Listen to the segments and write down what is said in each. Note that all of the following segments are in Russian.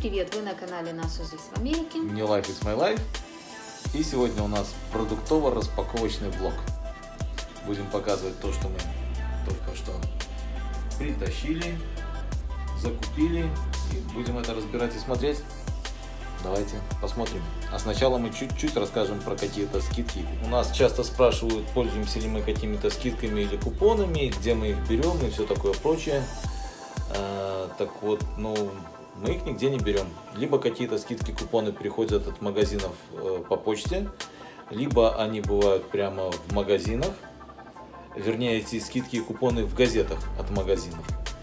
привет! Вы на канале «Наша жизнь в Америке». New Life is my life. И сегодня у нас продуктово-распаковочный влог. Будем показывать то, что мы только что притащили, закупили. И будем это разбирать и смотреть. Давайте посмотрим. А сначала мы чуть-чуть расскажем про какие-то скидки. У нас часто спрашивают, пользуемся ли мы какими-то скидками или купонами, где мы их берем и все такое прочее. Так вот, мы их нигде не берем. Либо какие-то скидки, купоны приходят от магазинов по почте, либо они бывают прямо в магазинах. Вернее, эти скидки и купоны в газетах от магазинов.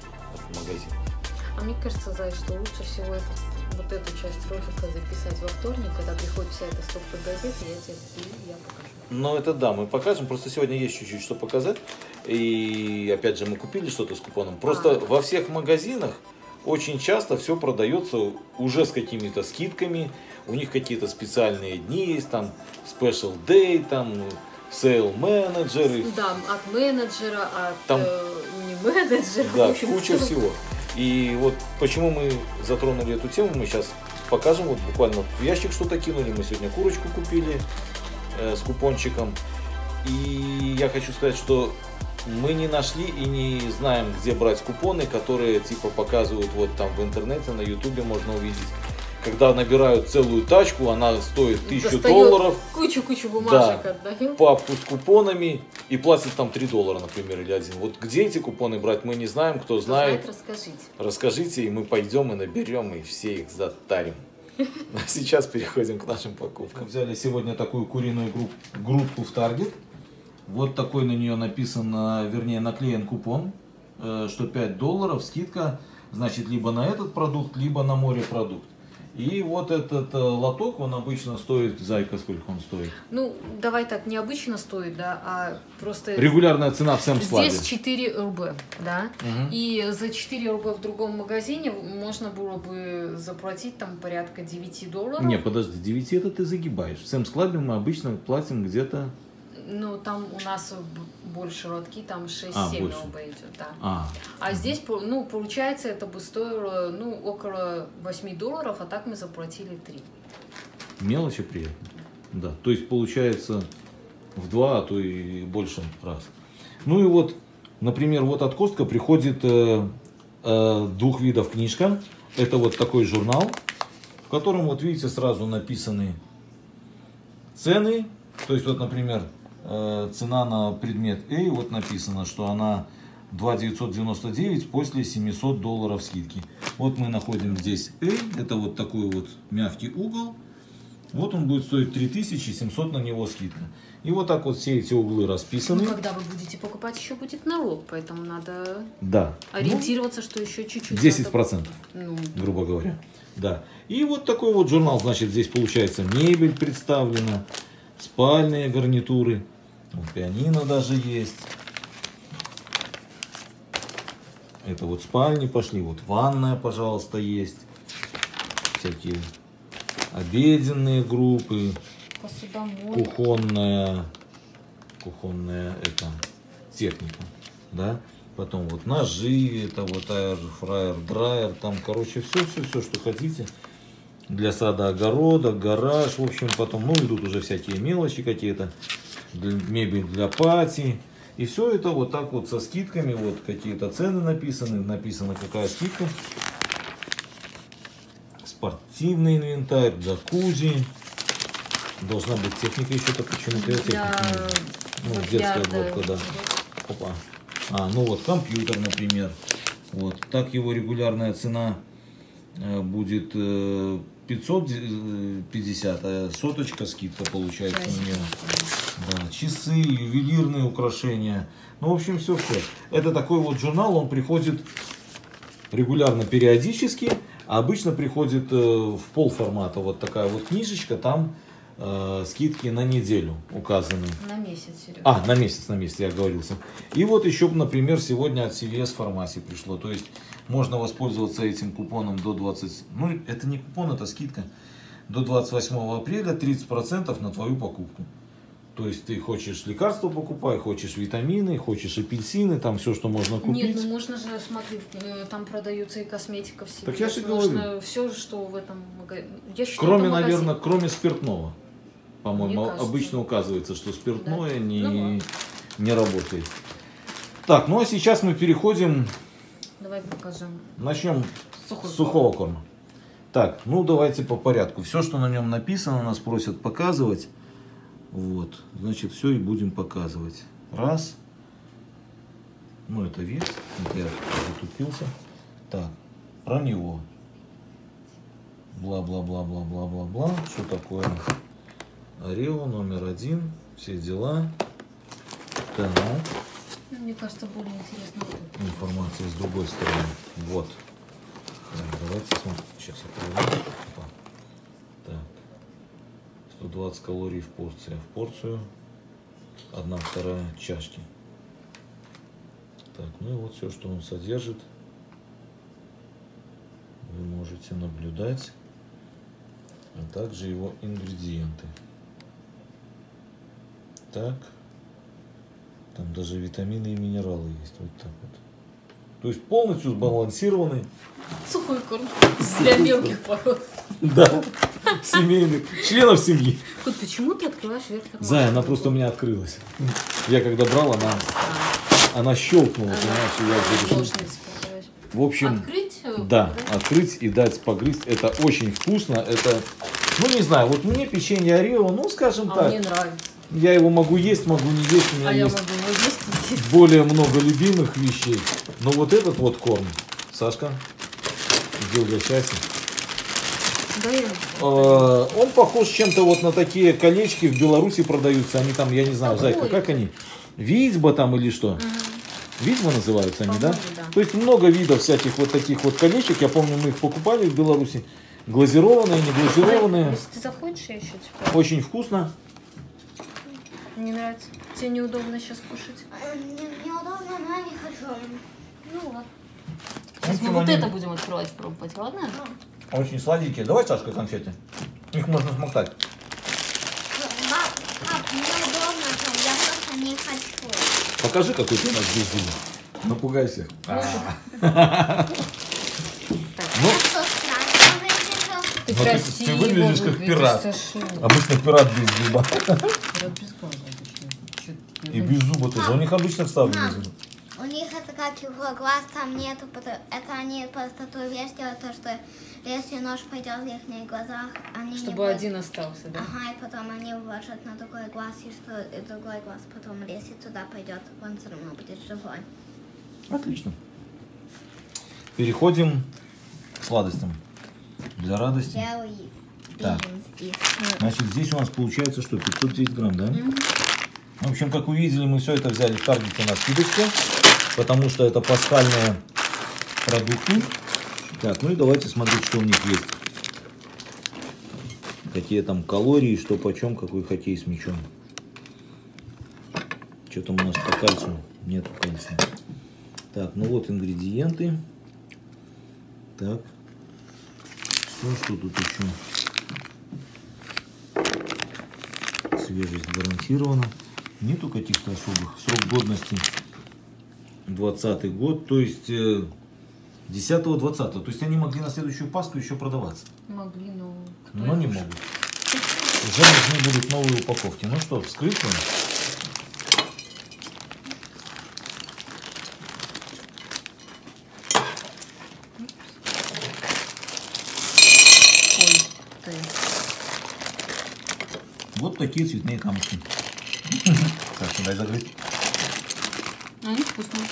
А мне кажется, Зай, что лучше всего вот эту часть ролика записать во вторник, когда приходит вся эта стопка газет, и я покажу. Ну это да, мы покажем. Просто сегодня есть чуть-чуть что показать. И опять же мы купили что-то с купоном. Просто во всех магазинах очень часто все продается уже с какими-то скидками. У них какие-то специальные дни есть, там Special Day, там Sale менеджеры. Да, от менеджера, там, не менеджера. Да, в общем, куча всего. И вот почему мы затронули эту тему, мы сейчас покажем. Вот буквально в ящик что-то кинули. Мы сегодня курочку купили с купончиком. И я хочу сказать, что мы не нашли и не знаем, где брать купоны, которые типа показывают вот там в интернете, на ютубе можно увидеть. Когда набирают целую тачку, она стоит $1000. Кучу бумажек отдают. Папку с купонами и платят там $3, например, или один. Вот где эти купоны брать, мы не знаем. Кто знает, расскажите, и мы пойдем и наберем, и все их затарим. А сейчас переходим к нашим покупкам. Взяли сегодня такую куриную грудку в Target. Вот такой на нее написан, вернее наклеен купон, что $5 скидка, значит либо на этот продукт, либо на морепродукт. И вот этот лоток, он обычно стоит, Зайка, сколько он стоит? Ну, давай так, не обычно стоит, да, а просто... Регулярная цена в Sam's Club. Здесь 4 рубля, да, и за 4 рубля в другом магазине можно было бы заплатить там порядка $9. Не, подожди, 9 это ты загибаешь. В Sam's Club мы обычно платим где-то... Ну, там у нас больше лотки, там 6-7 рублей идет, да. А здесь, ну, получается, это бы стоило, ну, около $8, а так мы заплатили 3. Мелочи приятно. Да, то есть получается в 2, а то и больше раз. Ну и вот, например, вот от Костка приходит 2 видов книжка. Это вот такой журнал, в котором, вот видите, сразу написаны цены. То есть, вот, например, цена на предмет A, вот написано, что она $2,999 после $700 скидки. Вот мы находим здесь A, это вот такой вот мягкий угол. Вот он будет стоить 3700, на него скидка. И вот так вот все эти углы расписаны. Ну, когда вы будете покупать, еще будет налог, поэтому надо ориентироваться, что еще чуть-чуть. 10%, грубо говоря. Да. И вот такой вот журнал, значит, здесь получается мебель представлена, спальные гарнитуры, вот пианино даже есть. Это вот спальни пошли, вот ванная, пожалуйста, есть. Всякие обеденные группы, кухонная это техника, да. Потом вот ножи, это вот аэрфрайер, драйер, там, короче, все, что хотите. Для сада, огорода, гараж, в общем, потом, идут уже всякие мелочи какие-то, мебель для пати. И все это вот так вот со скидками, вот какие-то цены написано какая скидка. Спортивный инвентарь, джакузи. Должна быть техника еще-то, почему-то я технику. Детская обложка, да. Опа. Ну вот компьютер, например. Вот, так его регулярная цена будет 550, а соточка скидка получается у нее. Да, часы, ювелирные украшения. Ну, в общем, все. Это такой вот журнал, он приходит регулярно, периодически. А обычно приходит в полформата вот такая вот книжечка, там скидки на неделю указаны. На месяц, Серега. На месяц, я оговорился. И вот еще, например, сегодня от CVS Pharmacy пришло. То есть можно воспользоваться этим купоном до 20... Ну, это не купон, это скидка. До 28 апреля 30% на твою покупку. То есть ты хочешь лекарства покупай, хочешь витамины, хочешь апельсины, там все, что можно купить. Нет, ну можно же, смотри, там продаются и косметика всего. Так я же говорю. Все, что в этом магазине. Кроме, наверное, кроме спиртного. По-моему, обычно указывается, что спиртное не работает. Так, ну а сейчас мы переходим. Давай покажем. Начнем с сухого корма. Так, ну давайте по порядку. Все, что на нем написано, нас просят показывать. Вот, значит, все и будем показывать. Раз. Ну, это вес. Вот я затупился. Так, про него. Бла-бла-бла-бла-бла-бла-бла. Что такое? Орео номер 1. Все дела. Так. Мне кажется, более интересно. Информация с другой стороны. Вот. Так, давайте смотрим. Сейчас откроем. Так. 120 калорий в порции. В порцию 1/2 чашки. Так, ну и вот все, что он содержит, вы можете наблюдать, а также его ингредиенты. Так, там даже витамины и минералы есть, вот так вот. То есть полностью сбалансированный. Сухой корм для мелких пород. Да, семейных, членов семьи. Тут почему ты открываешь вверх? Зая, она просто у меня открылась. Я когда брал, она щелкнула, понимаешь, в общем, открыть? Да, открыть и дать погрызть. Это очень вкусно. Это, ну не знаю, вот мне печенье Орео, ну скажем так. Мне нравится. Я его могу есть, могу не есть. У меня я есть могу его есть. более много любимых вещей. Но вот этот вот корм, Сашка, иди угощайся. Да, он похож чем-то вот на такие колечки, в Беларуси продаются. Они там, я не знаю, Зайка, как они? Витьба там или что? Витьба называются они, да? То есть много видов всяких вот таких вот колечек. Я помню, мы их покупали в Беларуси. Глазированные, не глазированные. Если ты захочешь, я еще тебе. Очень вкусно. Мне нравится. Тебе неудобно сейчас кушать? Неудобно, но я не хочу. Ну ладно. Сейчас мы вот это будем открывать, пробовать, ладно? Очень сладенькие. Давай, Сашка, конфеты. Их можно смоктать. Пап, неудобно, я просто не хочу. Покажи, какой ты у нас без зуба. Напугайся. Ты красивый. Ты выглядишь как пират. Обычно пират без зуба. И без зуба тоже. У них обычно вставлены зубы. У них это как его глаз там нету, это они просто ту вещь делают, то, что если нож пойдет в их глазах, они чтобы не будут... один остался, да? Ага, и потом они вложат на другой глаз, и что и другой глаз потом, если туда пойдет, он все равно будет живой. Отлично. Переходим к сладостям. Для радости. Так. Значит, здесь у нас получается что, 510 грамм, да? В общем, как вы видели, мы все это взяли в Таргете на скидочку, потому что это пасхальные продукты. Так, ну и давайте смотреть, что у них есть. Какие там калории, что почем, какой хоккей с мячом. Что там у нас по кальцию? Нету кальция. Так, ну вот ингредиенты. Так. Что тут еще? Свежесть гарантирована. Нету каких-то особых. Срок годности 20 год, то есть 10-20. То есть они могли на следующую Пасху еще продаваться. Могли, но не могут. Уже нужны будут новые упаковки. Ну что, вскрытие. Вот такие цветные камушки. Так, дай загрызть. Они вкусные.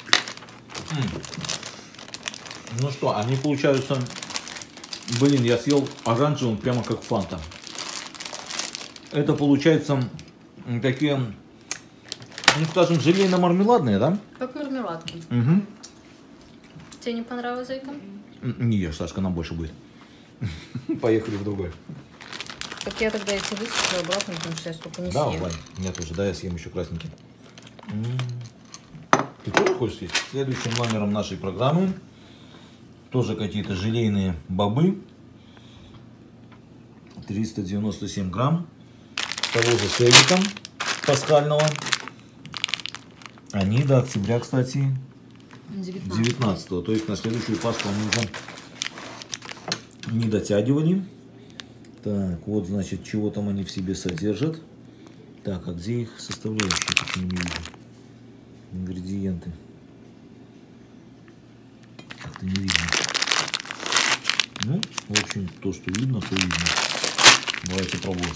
Ну что, они получаются... Блин, я съел оранжевым прямо как фанта. Это получается такие, ну скажем, желейно-мармеладные, да? Как мармеладки. Угу. Тебе не понравилось, Зайка? Не ешь, Сашка, нам больше будет. Поехали в другой. Так я тогда эти высыплю обратно, потому что я столько не да, съем. Вань, я тоже, да, я съем еще красненький. Ты тоже хочешь съесть? Следующим номером нашей программы тоже какие-то желейные бобы. 397 грамм. Того же с эвиком. пасхального. Они до октября, кстати, 19-го. То есть на следующую Пасху они уже не дотягивали. Так, вот, значит, чего там они в себе содержат. Так, а где их составляющие? Как я не вижу. Ингредиенты. Как-то не видно. Ну, в общем, то, что видно, то видно. Давайте пробовать.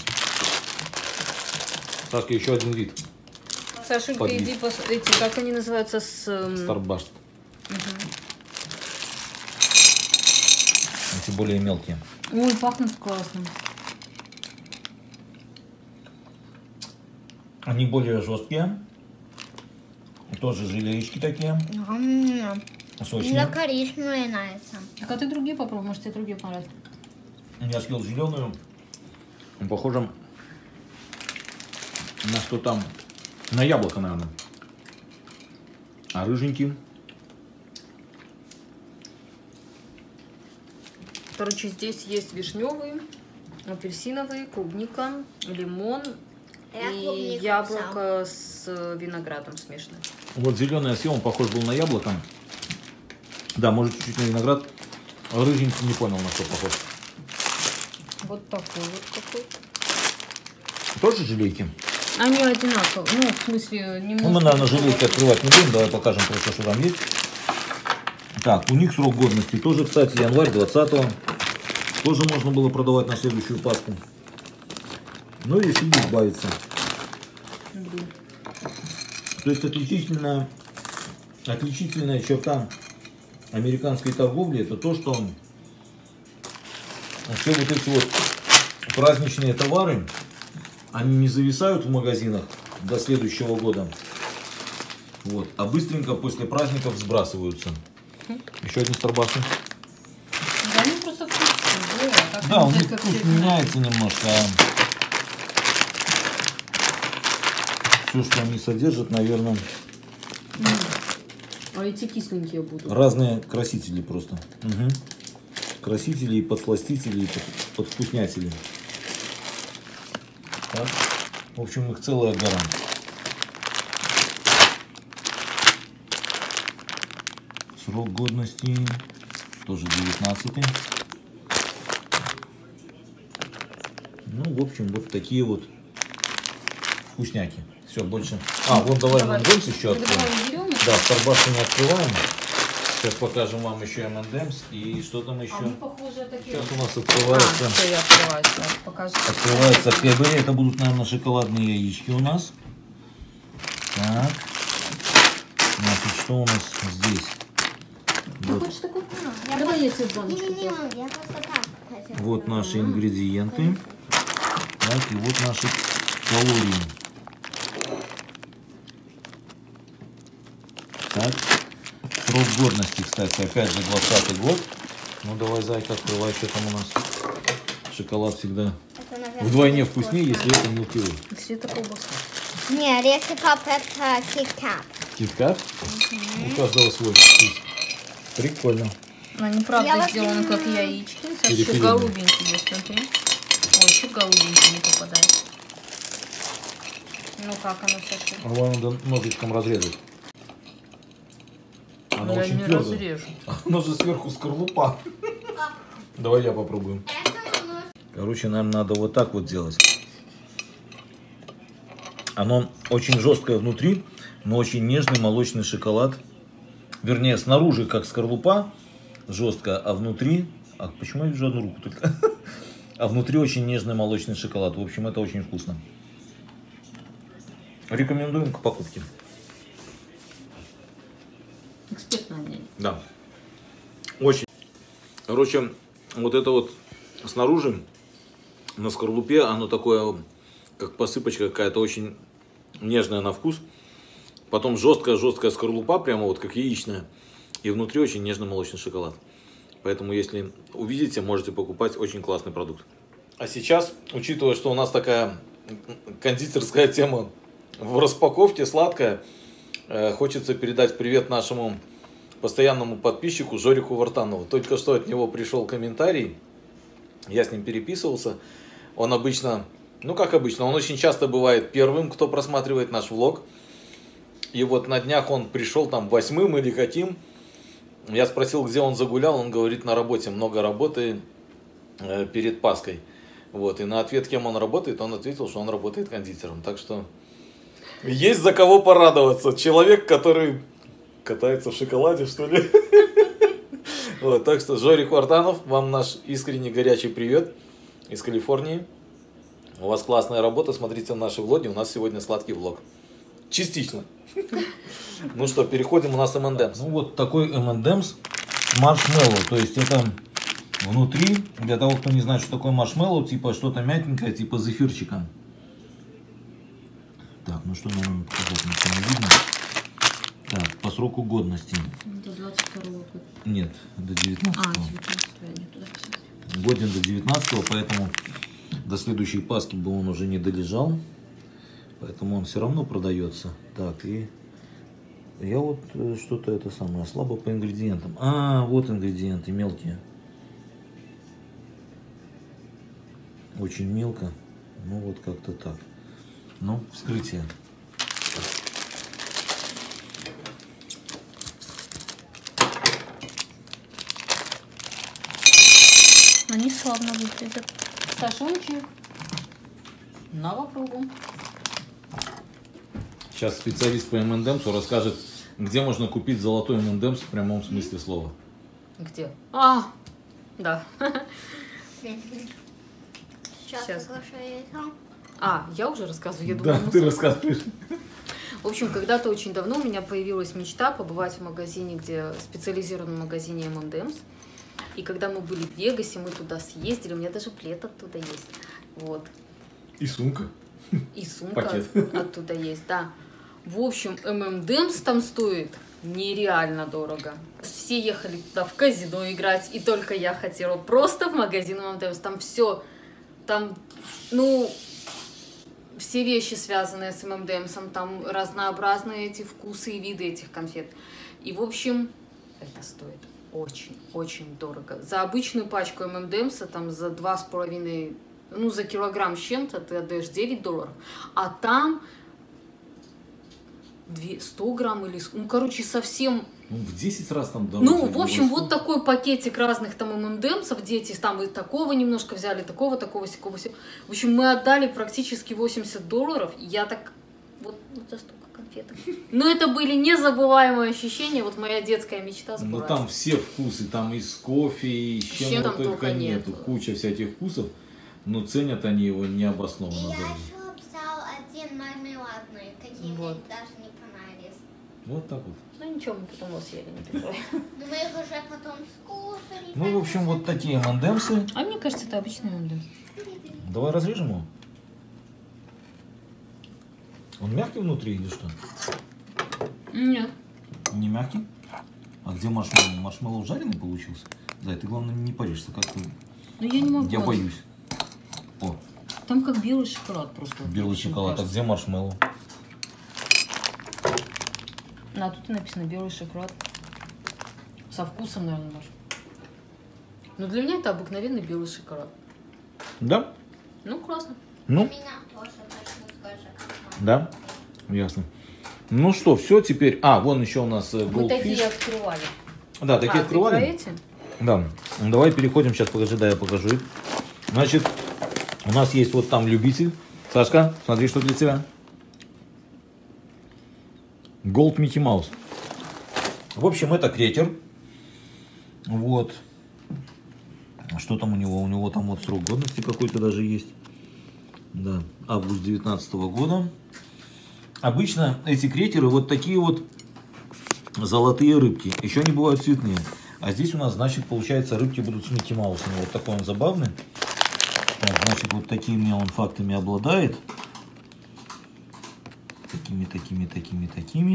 Сашка, еще один вид. Сашенька, иди эти, как они называются, Старбаст. Эти более мелкие. Ой, пахнут классно. Они более жесткие. Тоже желеечки такие. Мне коричневые нравятся. Так а ты другие попробуй, может тебе другие понравятся. Я съел зеленую. Похоже на что там. На яблоко, наверное. А рыженький. Короче, здесь есть вишневый, апельсиновый, клубника, лимон и яблоко с виноградом смешанное. Вот зеленый я съел, он похож был на яблоко. Да, может чуть-чуть на виноград. А рыженький не понял, на что похож. Вот такой вот какой. Тоже желейки? Они одинаковые. Ну, в смысле, немного. Ну, мы, наверное, желейки открывать не будем. Давай покажем просто, что там есть. Так, у них срок годности тоже, кстати, январь 20-го. Тоже можно было продавать на следующую Пасху. Но решили избавиться. То есть отличительная черта американской торговли — это то, что все вот эти вот праздничные товары, они не зависают в магазинах до следующего года, вот, а быстренько после праздников сбрасываются. Еще один Старбаст. Да, они просто вкусные. Да, у них вкус меняется немножко. Все, что они содержат, наверное, а эти кисленькие будут. разные красители просто. Угу. Красители и подсластители, и подвкуснятели. Так. В общем, их целая гора. Срок годности тоже 19-й. Ну, в общем, вот такие вот вкусняки. Все, больше. А, вот давай M&M's еще откроем. Да, Старбаст не открываем. Сейчас покажем вам еще M&M's и что там еще. Сейчас у нас открывается. Открывается Cadbury. Это будут, наверное, шоколадные яички у нас. Так. Значит, что у нас здесь? Вот. Вот наши ингредиенты. Так, и вот наши калории. Так, срок годности, кстати, опять же 20-й год. Ну давай, зайка, открывай, что там у нас. Шоколад всегда вдвойне вкуснее, если это мелкий. Если это колбаса. Нет, если Pop это KitKat. KitKat? У каждого свой вкус. Прикольно. Они правда сделаны как яички. Сейчас еще голубенький есть, смотри. Ой, еще голубенький не попадает. Ну как оно, Саша? Его надо ножичком разрезать. Оно я очень не твердое. разрежу. Оно же сверху скорлупа. Давай я попробую. Короче, нам надо вот так вот делать. Оно очень жесткое внутри, но очень нежный молочный шоколад. Вернее, снаружи как скорлупа жесткая, а внутри... А почему я вижу одну руку только? А внутри очень нежный молочный шоколад. В общем, это очень вкусно. Рекомендуем к покупке. Экспертное мнение. Да. Очень. Короче, вот это вот снаружи, на скорлупе, оно такое, как посыпочка какая-то, очень нежная на вкус. Потом жесткая скорлупа, прямо вот как яичная. И внутри очень нежный молочный шоколад. Поэтому, если увидите, можете покупать, очень классный продукт. А сейчас, учитывая, что у нас такая кондитерская тема в распаковке, сладкая, хочется передать привет нашему постоянному подписчику Жорику Вартанову. Только что от него пришел комментарий, я с ним переписывался. Он обычно Ну, как обычно, он очень часто бывает первым, кто просматривает наш влог. И вот на днях он пришел там 8-м или каким. Я спросил, где он загулял, он говорит, на работе, много работы перед Пасхой. Вот, и на ответ, кем он работает, он ответил, что он работает кондитером. Так что есть за кого порадоваться. Человек, который катается в шоколаде, что ли. Вот, так что, Жорик Вартанов, вам наш искренне горячий привет из Калифорнии. У вас классная работа, смотрите наши влоги, у нас сегодня сладкий влог. Частично. Ну что, переходим, у нас M&M's. Ну вот такой M&M's маршмеллоу, то есть это внутри, для того, кто не знает, что такое маршмеллоу, типа что-то мягенькое, типа зефирчика. Так, ну что мне надо показать, ничего не видно. Так, по сроку годности. До 22 года. Нет, до 19-го. 19-го, я не туда посмотрела. Годен до 19-го, поэтому до следующей Пасхи бы он уже не долежал. Поэтому он все равно продается. Так, и я вот что-то это самое, слабо по ингредиентам. А, вот ингредиенты мелкие. Очень мелко. Ну вот как-то так. Ну, вскрытие. Они славно выглядят. Сашунчик. На попробуем. Сейчас специалист по M&M's расскажет, где можно купить золотой M&M's в прямом смысле слова. Где? А, да. Сейчас покушаю. А, я уже рассказываю. Я Да, думала, ты рассказываешь. В общем, когда-то очень давно у меня появилась мечта побывать в магазине, где специализированном магазине M&M's. И когда мы были в Вегасе, мы туда съездили, у меня даже плед оттуда есть. Вот. И сумка. И сумка Пакет. оттуда есть, да. В общем, M&M's там стоит нереально дорого. Все ехали туда в казино играть, и только я хотела просто в магазин M&M's. Там все, там, ну, все вещи, связанные с M&M's, там разнообразные эти вкусы и виды этих конфет. И, в общем, это стоит очень-очень дорого. За обычную пачку M&M's, там за 2,5, ну, за килограмм с чем-то ты отдаешь $9, а там 100 грамм или, ну, короче, совсем... Ну, в 10 раз там дороже. Ну, в общем, вот такой пакетик разных там M&M'сов, дети там и такого немножко взяли, такого, сякого. В общем, мы отдали практически $80, и я так, вот за столько конфеток. Но это были незабываемые ощущения, вот моя детская мечта сбылась. Ну, там все вкусы, там и с кофе, и с чем там только нету. нет. Куча всяких вкусов, но ценят они его необоснованно. Я даже. еще взял один мармеладный, какие Вот. мне даже не понравились. Вот так вот. Ну ничего, мы потом его съели, не переживай. Но мы их уже потом скушали. Ну, в общем, вот такие M&M's. А мне кажется, это обычный M&M's. Давай разрежем его. Он мягкий внутри или что? Нет. Не мягкий? А где маршмеллоу? Маршмеллоу жареный получился? Да, ты, главное, не паришься, как ты... Ну я не могу. Я боюсь. О, Там как белый шоколад просто. белый шоколад. А где маршмеллоу? А тут и написано белый шоколад. Со вкусом, наверное, может. Но для меня это обыкновенный белый шоколад. Да? Ну, классно. Ну, У меня тоже точно такой же, как мой. да. Ясно. Ну что, все теперь... А, вон еще у нас Мы такие Goldfish. открывали. Да, такие Ты открывали. про эти? Да. Ну, давай переходим. Сейчас, покажи, да, я покажу их. Значит, у нас есть вот там любитель. Сашка, смотри, что для тебя. Gold Mickey Mouse. В общем, это крекер. Вот. Что там у него? У него там вот срок годности какой-то даже есть. Да, август 2019 года. Обычно эти крекеры вот такие вот золотые рыбки. Еще они бывают цветные. А здесь у нас, значит, получается, рыбки будут с Микки Маусом. Вот такой он забавный. Так, значит, вот такими он фактами обладает. Такими.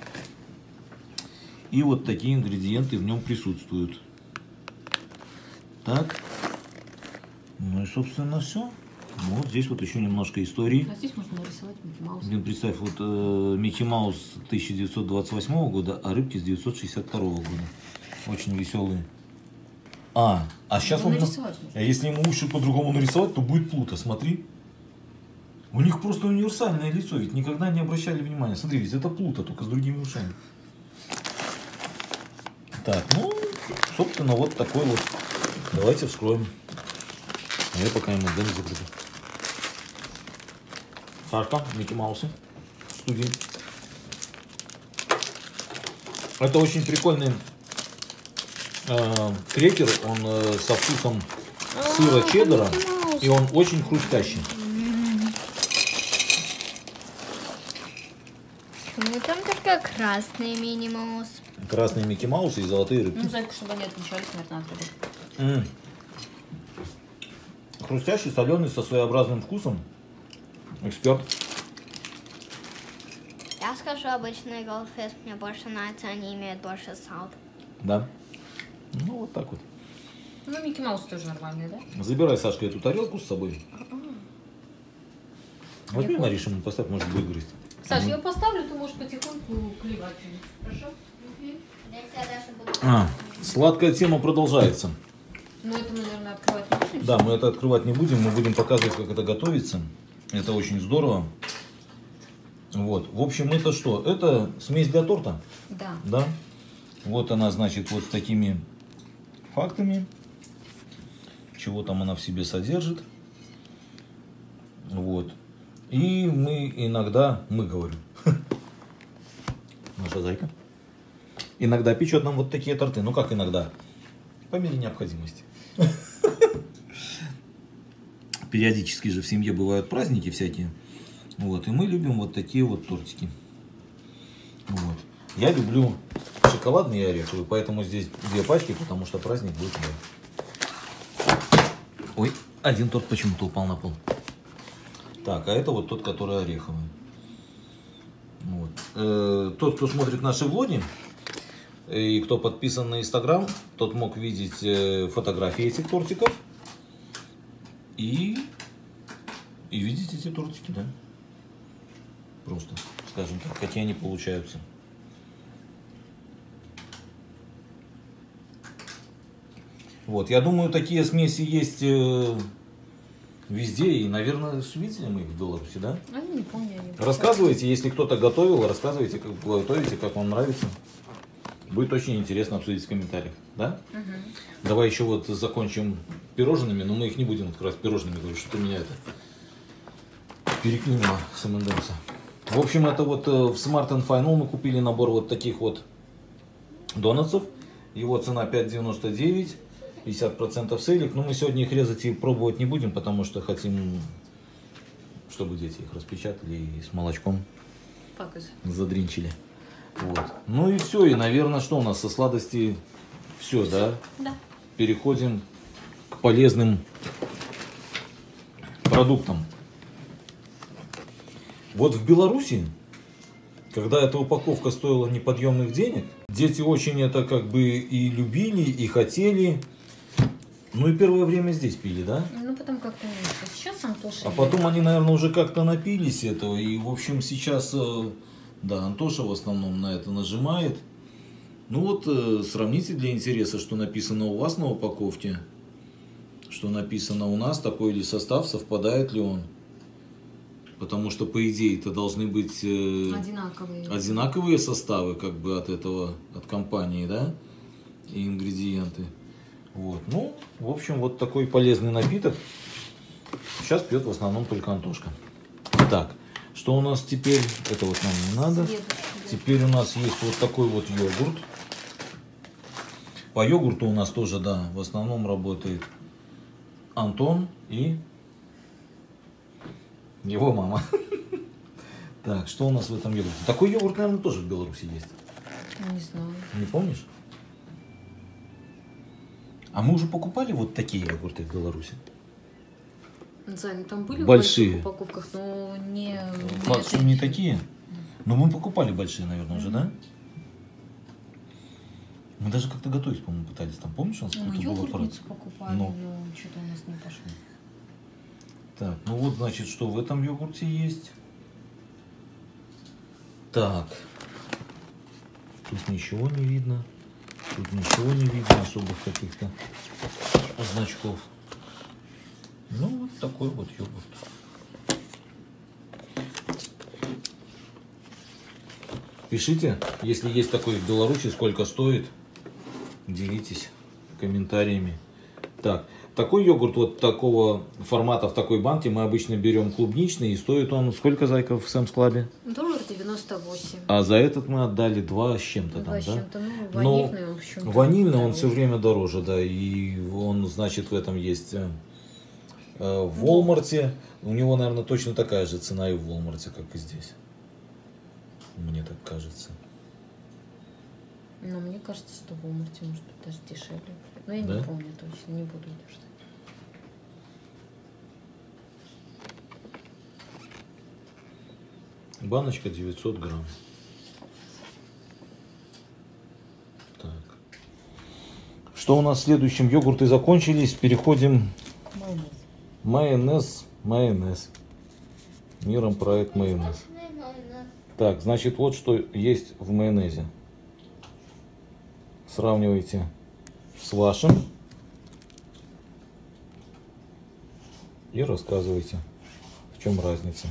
И вот такие ингредиенты в нем присутствуют. Так. Ну и, собственно, все. Вот здесь вот еще немножко истории. А здесь можно нарисовать Микки Мауса. Блин, представь, вот Микки Маус 1928 года, а рыбки с 1962 года. Очень веселые. А сейчас Ну, он... нарисовать можно. А если ему уши по-другому нарисовать, то будет Плуто, смотри. У них просто универсальное лицо, ведь никогда не обращали внимания. Смотри, ведь это Плуто, только с другими ушами. Так, ну, собственно, вот такой вот. Давайте вскроем. А я пока ему дым закрыт. Сашка, Микки Маусы. Студии. Это очень прикольный крекер. Он со вкусом сыра чеддера. И он очень хрустящий. Ну там только красный Микки Маус. Красные Микки Маусы и золотые рыбки. Ну, зайка, чтобы они отличались, наверное, от рыбы. Хрустящий, соленый, со своеобразным вкусом. Эксперт. Я скажу, обычный Goldfish мне больше нравится, они имеют больше сал. Да. Ну, вот так вот. Ну, Микки Маус тоже нормальный, да? Забирай, Сашка, эту тарелку с собой. Возьми, Мариша, ему поставь, может, будет грызть. Саш, я поставлю, ты можешь потихоньку клевать. Хорошо? Сладкая тема продолжается. Ну, это мы, наверное, открывать не будем. Да, мы это открывать не будем, мы будем показывать, как это готовится. Это очень здорово. Вот. В общем, это что? Это смесь для торта? Да. Да. Вот она, значит, вот с такими фактами. Чего там она в себе содержит. Вот. И мы иногда, говорю, наша зайка, иногда печет нам вот такие торты. Ну как иногда? По мере необходимости. Периодически же в семье бывают праздники всякие. Вот. И мы любим вот такие вот тортики. Вот. Я люблю шоколадные и ореховые, поэтому здесь 2 пачки, потому что праздник будет. Ой, один торт почему-то упал на пол. Так, а это вот тот, который ореховый. Вот. Тот, кто смотрит наши влоги и кто подписан на Инстаграм, тот мог видеть фотографии этих тортиков и видеть эти тортики, да. Просто, скажем так, какие они получаются. Вот, я думаю, такие смеси есть везде, и, наверное, видели мы их в Беларуси, да? А я не помню. Рассказывайте, если кто-то готовил, рассказывайте, как вы готовите, как вам нравится. Будет очень интересно обсудить в комментариях, да? Угу. Давай еще вот закончим пирожными, но мы их не будем открывать пирожными, говорю, что-то меня это переклинило с МНДМса. В общем, это вот в Smart & Final мы купили набор вот таких вот донатсов. Его цена 5,99, 50% сейлик. Но мы сегодня их резать и пробовать не будем, потому что хотим, чтобы дети их распечатали и с молочком задринчили. Вот. Ну и все, и, наверное, что у нас со сладостей все, да? Да. Переходим к полезным продуктам. Вот в Беларуси, когда эта упаковка стоила неподъемных денег, дети очень это как бы и любили, и хотели. Ну и первое время здесь пили, да? Ну потом как-то меньше. Сейчас Антоша. А потом они, наверное, уже как-то напились этого. И, в общем, сейчас, да, Антоша в основном на это нажимает. Ну вот, сравните для интереса, что написано у вас на упаковке, что написано у нас, такой ли состав, совпадает ли он. Потому что, по идее, это должны быть одинаковые составы, как бы от этого, от компании, да, и ингредиенты. Вот, ну, в общем, вот такой полезный напиток. Сейчас пьет в основном только Антошка. Так, что у нас теперь? Это вот нам не надо. Теперь у нас есть вот такой вот йогурт. По йогурту у нас тоже, да, в основном работает Антон и его мама. Так, что у нас в этом йогурте? Такой йогурт, наверное, тоже в Беларуси есть. Не знаю. Не помнишь? А мы уже покупали вот такие йогурты в Беларуси? Зай, там были большие в больших упаковках, но не... Факт, что не такие? Но мы покупали большие, наверное, уже, да? Мы даже как-то готовить, по-моему, пытались. Там, помнишь, у нас какой-то был аппарат? Йогуртницу покупали, но что-то у нас не пошло. Так, ну вот, значит, что в этом йогурте есть. Так. Тут ничего не видно. Тут ничего не видно, особых каких-то значков. Ну, вот такой вот йогурт. Пишите, если есть такой в Беларуси, сколько стоит. Делитесь комментариями. Так, такой йогурт вот такого формата в такой банке мы обычно берем клубничный. И стоит он сколько, зайков, в Sam's Club? $1.98. А за этот мы отдали 2 с чем-то там, 2 с да? чем-то, ну, ванильный он в чем-то. Ванильный он все время дороже, да. И он, значит, в этом есть в Walmart. У него, наверное, точно такая же цена и в Walmart, как и здесь. Мне так кажется. Но мне кажется, что в Walmart может быть даже дешевле. Но я Да? не помню точно, не буду утверждать. Баночка 900 грамм. Так. Что у нас в следующем? Йогурты закончились. Переходим. Майонез. Миром проект майонез. Так, значит, вот что есть в майонезе. Сравнивайте с вашим и рассказывайте, в чем разница.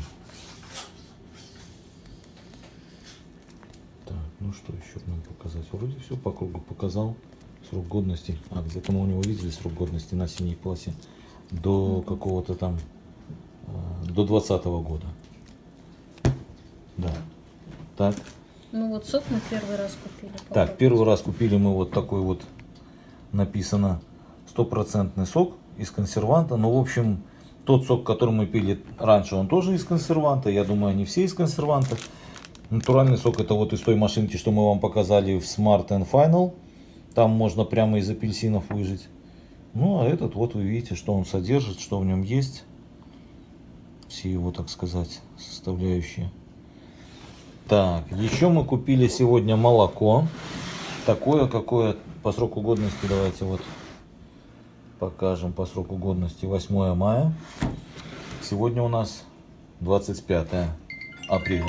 Так, ну что еще нам показать? Вроде все по кругу показал. Срок годности. А, где-то мы у него видели срок годности на синей полосе. До какого-то там, до 2020 года. Да. Так. Ну вот сок мы первый раз купили. Так, первый раз купили мы вот такой вот, написано 100% сок из консерванта. Но, в общем, тот сок, который мы пили раньше, он тоже из консерванта. Я думаю, они все из консерванта. Натуральный сок — это вот из той машинки, что мы вам показали в Smart and Final. Там можно прямо из апельсинов выжать. Ну, а этот, вот вы видите, что он содержит, что в нем есть. Все его, так сказать, составляющие. Так, еще мы купили сегодня молоко. Такое, какое по сроку годности, давайте вот покажем по сроку годности. 8 мая. Сегодня у нас 25 апреля.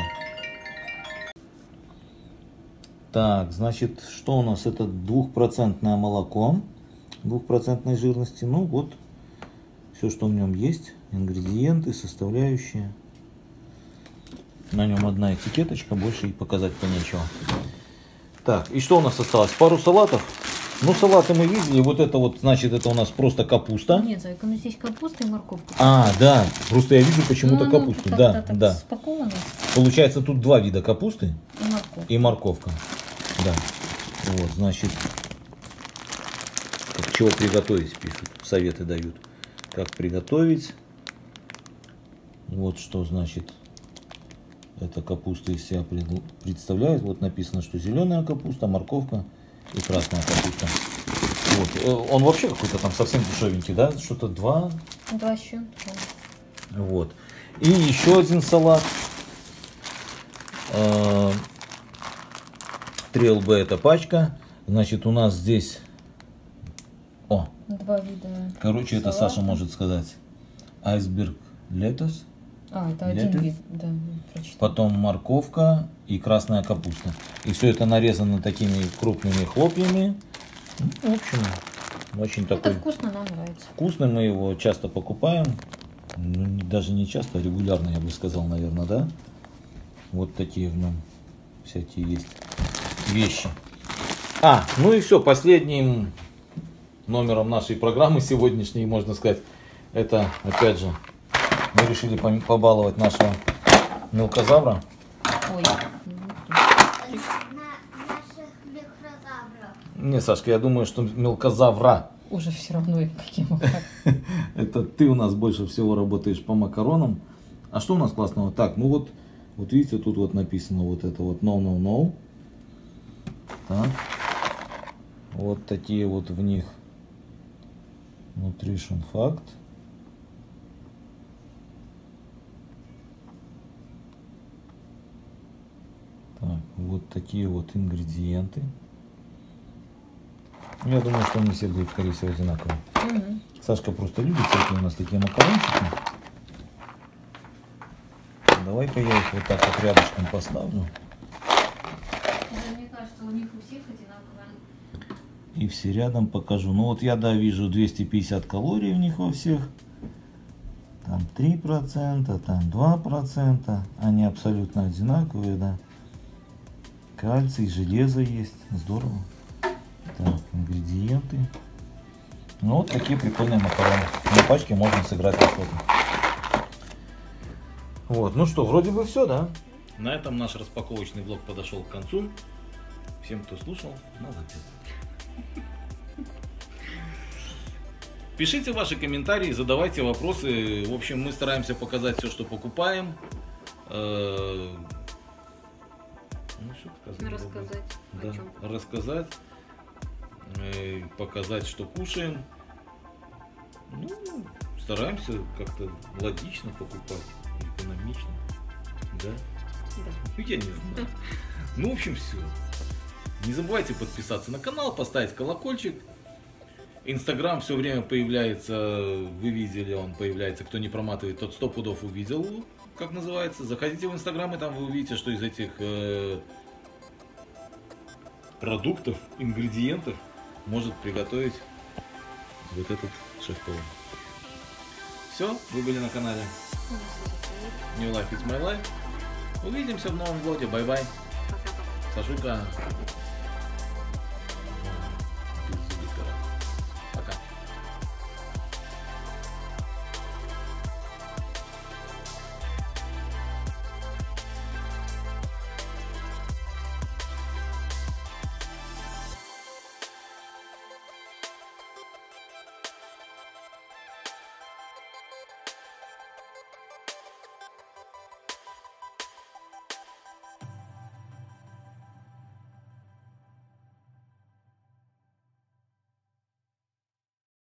Так, значит, что у нас? Это 2% молоко. 2% жирности. Ну вот, все, что в нем есть. Ингредиенты, составляющие. На нем одна этикеточка, больше и показать-то нечего. Так, и что у нас осталось? Пару салатов. Ну, салаты мы видели. Вот это вот, значит, это у нас просто капуста. Нет, зайка, ну здесь капуста и морковка. А, да. Просто я вижу почему-то капусту. Да, да. Спаковано. Получается, тут 2 вида капусты. И морковка. И морковка. Да. Вот, значит, как чего приготовить, пишут. Советы дают. Как приготовить. Вот что значит. Эта капуста из себя представляет. Вот написано, что зеленая капуста, морковка и красная капуста. Вот. Он вообще какой-то там совсем дешевенький, да? Что-то 2. 2 с чем-то. Вот. И еще один салат. 3LB это пачка. Значит, у нас здесь... О! 2 вида. Короче, это Саша может сказать. Айсберг летос. А, это один вид, да, прочитала. Потом морковка и красная капуста. И все это нарезано такими крупными хлопьями. В общем, очень такой... Это вкусно, нам нравится. Вкусный, мы его часто покупаем. Ну, даже не часто, а регулярно, я бы сказал, наверное, да? Вот такие в нем всякие есть вещи. А, ну и все, последним номером нашей программы сегодняшней, можно сказать, это, опять же, мы решили побаловать нашего мелкозавра. Ой. Наших микрозавров. Не, Сашка, я думаю, что мелкозавра. Уже все равно каким. Это ты у нас больше всего работаешь по макаронам. А что у нас классного? Так, ну вот видите, тут вот написано вот это вот no. Так. Вот такие вот в них nutrition fact. Так, вот такие вот ингредиенты. Я думаю, что они все будут, скорее всего, одинаковые. Угу. Сашка просто любит всякие у нас такие макарончики. Давай-ка я их вот так вот рядышком поставлю. Мне кажется, у них у всех одинаковые. И все рядом покажу. Ну вот я, да, вижу 250 калорий в них во всех. Там 3%, там 2%. Они абсолютно одинаковые, да. Кальций, железо есть. Здорово. Так, ингредиенты. Ну, вот такие прикольные макароны. На пачке можно сыграть охотно. Вот, ну что, вроде бы все, да? На этом наш распаковочный влог подошел к концу. Всем, кто слушал, молодец. Пишите ваши комментарии, задавайте вопросы. В общем, мы стараемся показать все, что покупаем. Ну, что показать? Рассказать. Да, рассказать. Показать, что кушаем. Ну, стараемся как-то логично покупать, экономично. Да? Да. Ну, я не знаю. Ну, в общем, все. Не забывайте подписаться на канал, поставить колокольчик. Инстаграм все время появляется, вы видели, он появляется, кто не проматывает, тот 100 пудов увидел, как называется. Заходите в Инстаграм, и там вы увидите, что из этих продуктов, ингредиентов может приготовить вот этот шеф-повар. Все, вы были на канале New Life is My Life. Увидимся в новом влоге. Бай-бай. Пока-пока. Сашука.